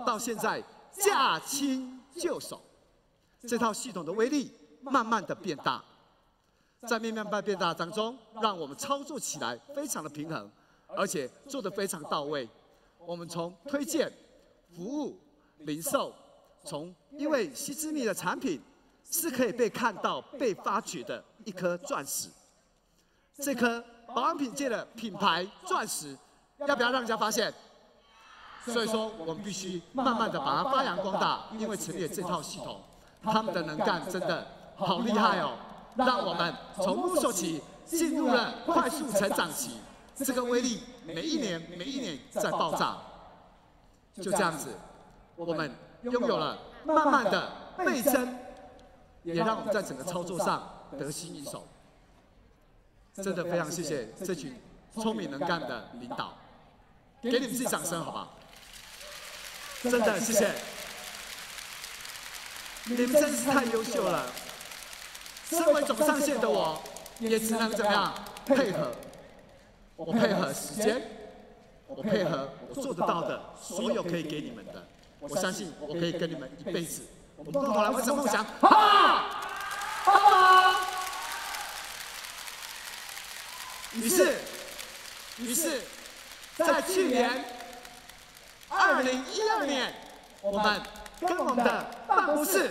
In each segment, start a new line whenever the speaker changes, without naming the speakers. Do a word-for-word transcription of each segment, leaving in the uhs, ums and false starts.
到现在驾轻就熟，这套系统的威力慢慢的变大，在慢慢变大当中，让我们操作起来非常的平衡，而且做得非常到位。我们从推荐、服务、零售，从因为西之米的产品是可以被看到、被发掘的一颗钻石，这颗保养品界的品牌钻石，要不要让人家发现？所以说，我们必须慢慢的把它发扬光大，因为成立了这套系统，他们的能干真的好厉害哦，让我们从木手起进入了快速成长期，这个威力每一年每一年在爆炸，就这样子，我们拥有了慢慢的倍增，也让我们在整个操作上得心应手。真的非常谢谢这群聪明能干的领导，给你们自己掌声好不好？真的谢谢，你们真是太优秀了。身为总上线的我，也只能怎么样配合？我配合时间，我配合我做得到的所有可以给你们的。我相信我可以跟你们一辈子，我们共同来完成梦想，好不好？好不好？于是，于是，在去年。二零一二年，我们跟我们的办公室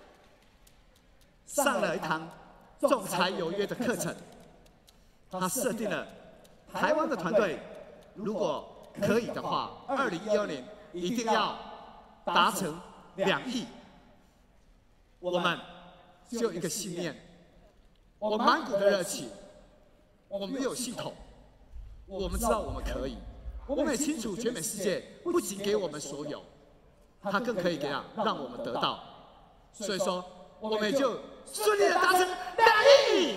上了一堂仲裁有约的课程。他设定了台湾的团队，如果可以的话，二零一二年一定要达成两亿。我们只有一个信念，我满股的热情，我们有系统，我们知道我们可以。我们也清楚，全美世界不仅给我们所有，它更可以给啊让我们得到。所以说，我们也就顺利的达成两亿。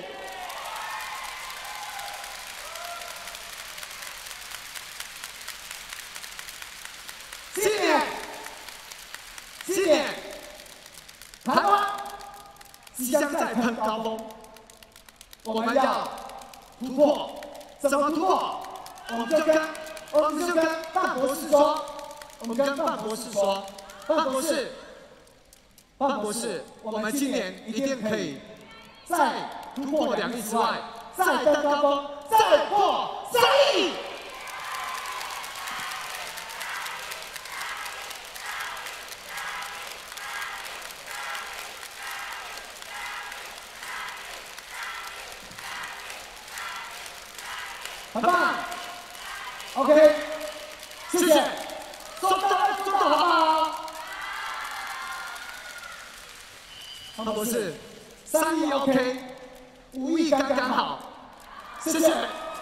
今年，今年，台湾即将再攀高峰，我们要突破，怎么突破？我们就跟。我们就跟范博士说，我们跟范博士说，范博士，范博士，我们今年一定可以再突破两亿之外，再登高峰，再破三亿。很棒。OK， 谢谢，收到，收到，好不好？范博士，三亿 OK， 五亿刚刚好，谢谢。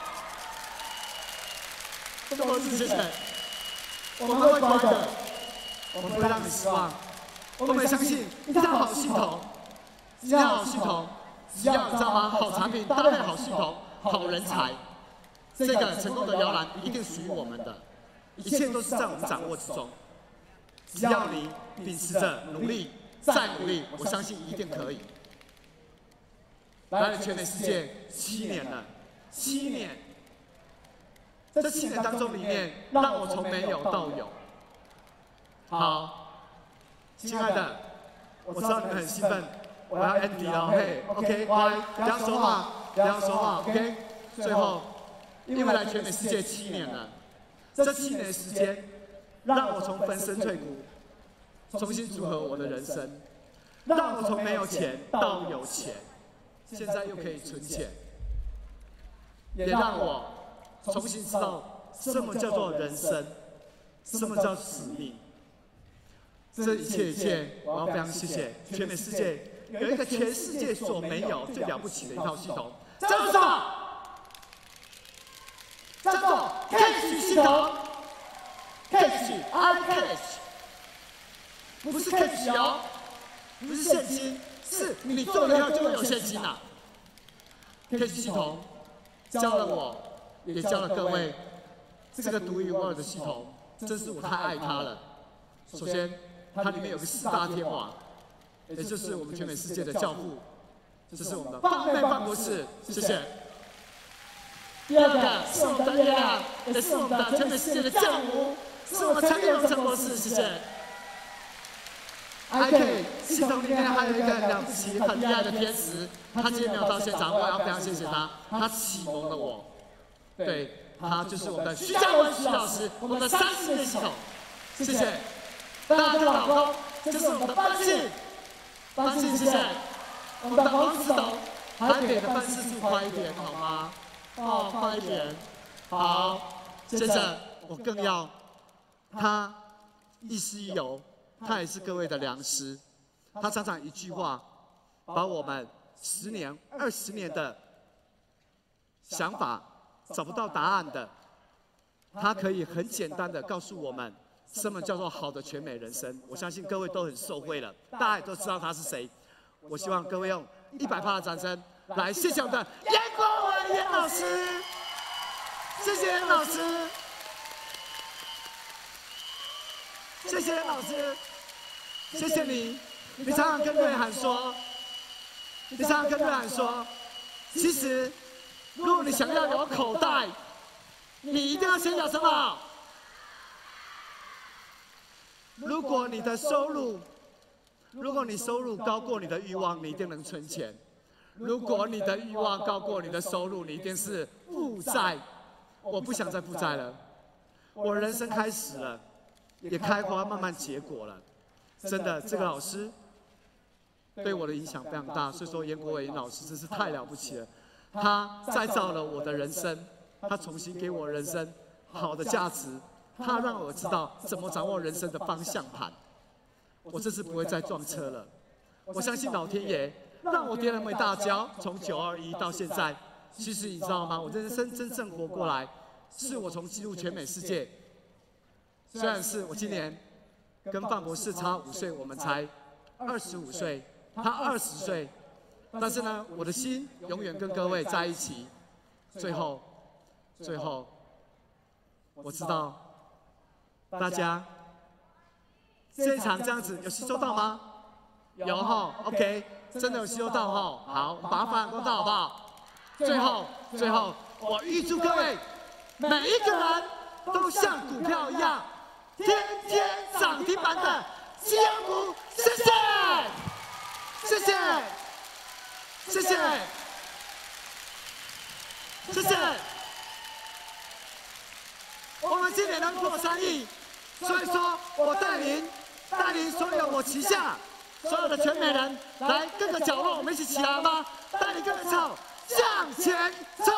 范博士，谢谢。我们会乖的，我们不会让你失望。我们相信一套好系统，只要好系统，只要你知道吗？好产品搭配好系统，好人才。这个成功的摇篮一定属于我们的，一切都是在我们掌握之中。只要你秉持着努力，再努力，我相信一定可以。来了全美世界七年了，七年，这七年当中里面，让我从没有到有。好，亲爱的，我知道你们很兴奋，我要 Andy 了，嘿 ，OK， 乖，不要说话，不要说话 ，OK， 最后。因为来全美世界七年了，这七年的时间让我从粉身碎骨重新组合我的人生，让我从没有钱到有钱，现在又可以存钱，也让我重新知道什么叫做人生，什么叫使命。这一切一切，我要非常谢谢全美世界有一个全世界所没有最了不起的一套系统，叫做什么？叫做 Cash 系统 ，Cash I Cash， 不是 Cash 哦，不是现金，是你做了以后就会有现金啦。Cash 系统教了我，也教了各位，这个独一无二的系统，真是我太爱它了。首先，它里面有个四大天王，也就是我们全美世界的教父，这是我们的范妹范博士，谢谢。第二个是我们的月亮，也是我们的全美世界的教母，是我们陈立荣陈博士，谢谢。 I K 系统里面还有一个了不起、很厉害的天使，他今天没有到现场，我要非常谢谢他，他启蒙了我。对，他就是我们的徐嘉文徐老师，我们的三十年系统。谢谢。大家的老公，这是我们的班信，班信谢谢。我们的王子董，台北的办事处快一点好吗？哦，快一点。好，接着我更要他亦师亦友，他也是各位的良师。他常常一句话，把我们十年、二十年的想法找不到答案的，他可以很简单的告诉我们，什么叫做好的全美人生。我相信各位都很受惠了，大家也都知道他是谁。我希望各位用一百趴的掌声来谢谢我们的严国文严老师，谢谢严老师，谢谢严老师，谢谢你。你常常跟瑞涵说，你常常跟瑞涵说，其实如果你想要有口袋，你一定要先有什么？如果你的收入，如果你收入高过你的欲望，你一定能存钱；如果你的欲望高过你的收入，你一定是负债。我不想再负债了，我人生开始了，也开花慢慢结果了。真的，这个老师对我的影响非常大，所以说严国伟老师真是太了不起了。他再造了我的人生，他重新给我人生好的价值，他让我知道怎么掌握人生的方向盘。我这次不会再撞车了。我相信老天爷让我跌了那么一大跤，从九二一到现在，其实你知道吗？我人生真正活过来，是我从进入全美世界。虽然是我今年跟范博士差五岁，我们才二十五岁，他二十岁，但是呢，我的心永远跟各位在一起。最后，最后，我知道大家。这一场这样子有吸收到吗？有哈 ，OK， 真的有吸收到哈。好，我们把它发扬光大好不好？最后，最后，我预祝各位每一个人都像股票一样，天天涨停板的绩优股。谢谢，谢谢，谢谢，谢谢。我们今年能破三亿，所以说我带领。带领所有我旗下所有的全美人来各个角落，我们一起起来好吗？带领各位唱向前冲！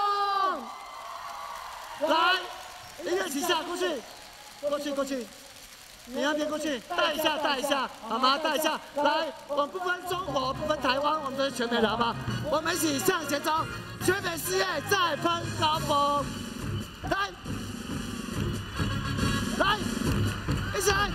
来，音乐旗下过去，过去过去，你那边过去，带一下带一下，好吗？带一下，来，我们不分中国，不分台湾，我们都是全美人好吗？我们一起向前冲，全美事业再喷高峰！来，来，一起来！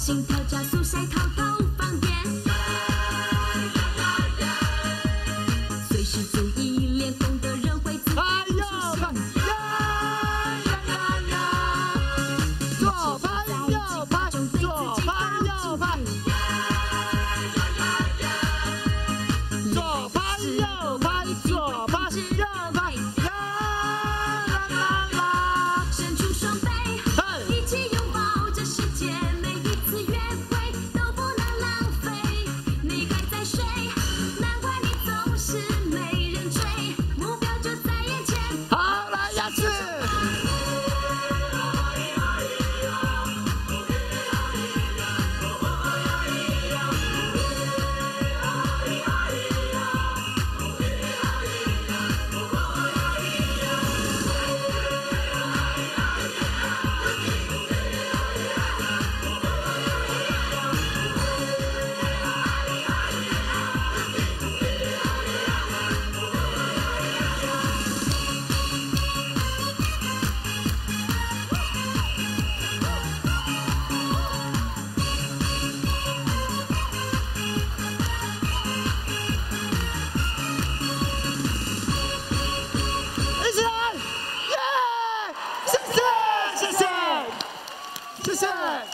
心跳加速晒淘淘方便，随时注意脸红的人会自动出现。
左拍右拍，左拍右拍，左拍右拍，左拍右拍，呀啦啦啦！
伸出双臂，一起拥抱这世界，每一次约会都不能浪费。你还在睡，难怪你总是没人追，目标就在眼前。
好，来牙齿。谢谢。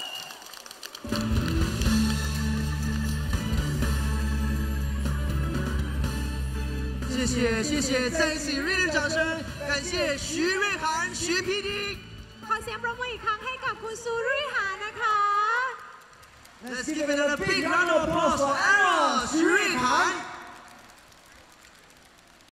谢谢谢谢，再一次热烈掌声，感谢徐瑞涵徐 P D。
ขอเสียงปรบมืออีกครั้งให้กับคุณซูรุ่ยหานะคะ
Let's give it a big round of applause for Aaron 徐瑞涵。